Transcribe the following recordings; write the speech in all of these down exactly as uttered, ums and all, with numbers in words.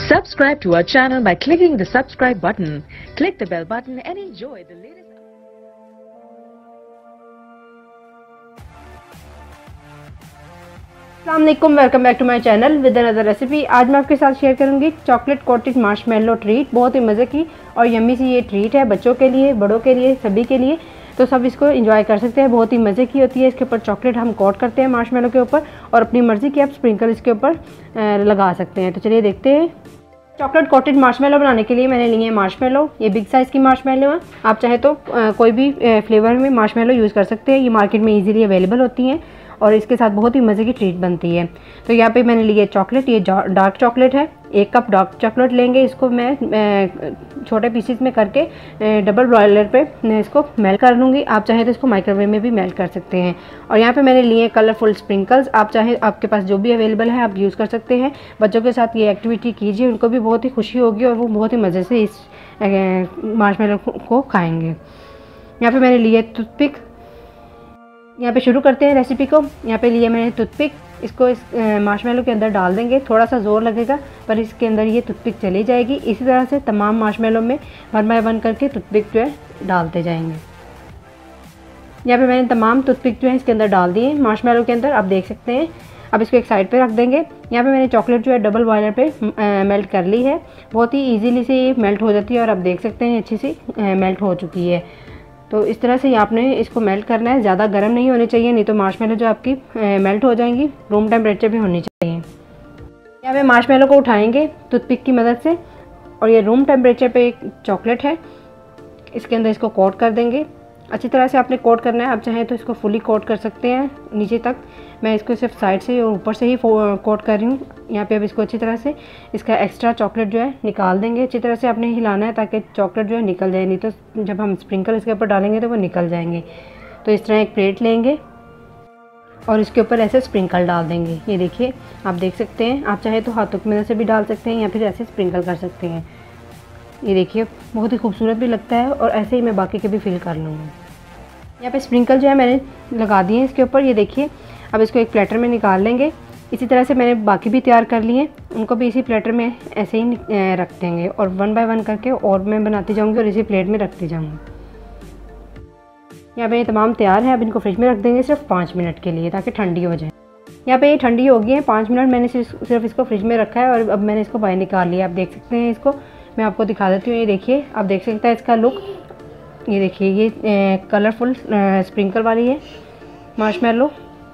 Subscribe to our channel by clicking the subscribe button. Click the bell button and enjoy the latest. अस्सलाम वालेकुम, welcome back to my channel with another recipe. आज मैं आपके साथ share करूंगी chocolate coated marshmallow treat. बहुत ही मज़े की और यम्मी सी ये ट्रीट है, बच्चों के लिए, बड़ों के लिए, सभी के लिए। तो सब इसको एंजॉय कर सकते हैं। बहुत ही मज़े की होती है। इसके ऊपर चॉकलेट हम कोट करते हैं मार्शमेलो के ऊपर, और अपनी मर्ज़ी की आप स्प्रिंकल इसके ऊपर लगा सकते हैं। तो चलिए देखते हैं। चॉकलेट कोटेड मार्शमेलो बनाने के लिए मैंने लिए हैं मार्शमेलो। ये बिग साइज़ की मार्शमेलो है। आप चाहे तो आ, कोई भी फ्लेवर में मार्शमेलो यूज़ कर सकते हैं। ये मार्केट में इजीली अवेलेबल होती हैं और इसके साथ बहुत ही मज़े की ट्रीट बनती है। तो यहाँ पे मैंने लिए चॉकलेट, ये डार्क चॉकलेट है। एक कप डार्क चॉकलेट लेंगे। इसको मैं छोटे पीसेस में करके डबल बॉयलर पे मैं इसको मेल्ट कर लूँगी। आप चाहे तो इसको माइक्रोवेव में भी मेल्ट कर सकते हैं। और यहाँ पे मैंने लिए कलरफुल स्प्रिंकल्स। आप चाहे आपके पास जो भी अवेलेबल है आप यूज़ कर सकते हैं। बच्चों के साथ ये एक्टिविटी कीजिए, उनको भी बहुत ही खुशी होगी और वो बहुत ही मज़े से इस मार्शमेलो को खाएँगे। यहाँ पर मैंने लिए टूथपिक। यहाँ पे शुरू करते हैं रेसिपी को। यहाँ पे लिए मैंने टूथपिक। इसको इस मार्शमेलो के अंदर डाल देंगे। थोड़ा सा ज़ोर लगेगा पर इसके अंदर ये टूथपिक चली जाएगी। इसी तरह से तमाम मार्शमेलो में वन बाय वन करके टूथपिक जो है डालते जाएंगे। यहाँ पे मैंने तमाम टूथपिक जो है इसके अंदर डाल दिए मार्शमेलो के अंदर, आप देख सकते हैं। अब इसको एक साइड पे रख देंगे। यहाँ पे मैंने चॉकलेट जो है डबल बॉयलर पे आ, मेल्ट कर ली है। बहुत ही ईजीली से ये मेल्ट हो जाती है और आप देख सकते हैं अच्छी सी मेल्ट हो चुकी है। तो इस तरह से आपने इसको मेल्ट करना है। ज़्यादा गर्म नहीं होनी चाहिए, नहीं तो मार्शमेलो जो आपकी मेल्ट हो जाएंगी। रूम टेम्परेचर भी होनी चाहिए। यहाँ पे मार्शमेलो को उठाएंगे टूथपिक की मदद से, और ये रूम टेम्परेचर पे एक चॉकलेट है, इसके अंदर इसको कोट कर देंगे। अच्छी तरह से आपने कोट करना है। आप चाहें तो इसको फुली कोट कर सकते हैं नीचे तक। मैं इसको सिर्फ साइड से और ऊपर से ही कोट कर रही हूँ। यहाँ पे अब इसको अच्छी तरह से इसका एक्स्ट्रा चॉकलेट जो है निकाल देंगे। अच्छी तरह से आपने हिलाना है ताकि चॉकलेट जो है निकल जाए, नहीं तो जब हम स्प्रिंकल इसके ऊपर डालेंगे तो वो निकल जाएंगे। तो इस तरह एक प्लेट लेंगे और इसके ऊपर ऐसे स्प्रिंकल डाल देंगे। ये देखिए, आप देख सकते हैं। आप चाहे तो हाथों की मदद से भी डाल सकते हैं या फिर ऐसे स्प्रिंकल कर सकते हैं। ये देखिए, बहुत ही खूबसूरत भी लगता है। और ऐसे ही मैं बाकी के भी फिल कर लूँगी। यहाँ पे स्प्रिंकल जो है मैंने लगा दिए हैं इसके ऊपर। ये देखिए, अब इसको एक प्लेटर में निकाल लेंगे। इसी तरह से मैंने बाकी भी तैयार कर लिए हैं, उनको भी इसी प्लेटर में ऐसे ही रख देंगे। और वन बाय वन करके और मैं बनाती जाऊँगी और इसी प्लेट में रखती जाऊँगी। यहाँ पे ये तमाम तैयार है। अब इनको फ्रिज में रख देंगे सिर्फ पाँच मिनट के लिए, ताकि ठंडी हो जाए। यहाँ पे ये ठंडी हो गई है। पाँच मिनट मैंने सिर्फ इसको फ्रिज में रखा है और अब मैंने इसको बाहर निकाल लिया। आप देख सकते हैं। इसको मैं आपको दिखा देती हूँ। ये देखिए, आप देख सकते हैं इसका लुक। ये देखिए, ये कलरफुल स्प्रिंकल वाली है मार्शमेलो।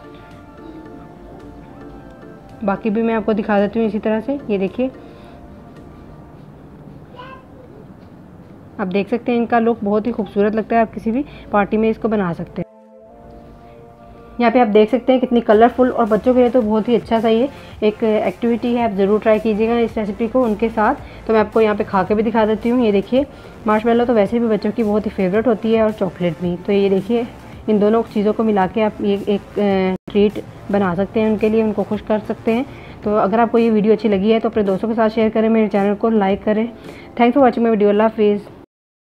बाकी भी मैं आपको दिखा देती हूँ इसी तरह से। ये देखिए, आप देख सकते हैं इनका लुक बहुत ही खूबसूरत लगता है। आप किसी भी पार्टी में इसको बना सकते हैं। यहाँ पे आप देख सकते हैं कितनी कलरफुल, और बच्चों के लिए तो बहुत ही अच्छा सा ये एक एक्टिविटी है। आप ज़रूर ट्राई कीजिएगा इस रेसिपी को उनके साथ। तो मैं आपको यहाँ पे खा के भी दिखा देती हूँ। ये देखिए, मार्शमेलो तो वैसे भी बच्चों की बहुत ही फेवरेट होती है और चॉकलेट भी। तो ये देखिए, इन दोनों चीज़ों को मिला के आप ये एक ट्रीट बना सकते हैं उनके लिए, उनको खुश कर सकते हैं। तो अगर आपको ये वीडियो अच्छी लगी है तो अपने दोस्तों के साथ शेयर करें, मेरे चैनल को लाइक करें। Thanks for watching my video. अल्लाह हाफिज़।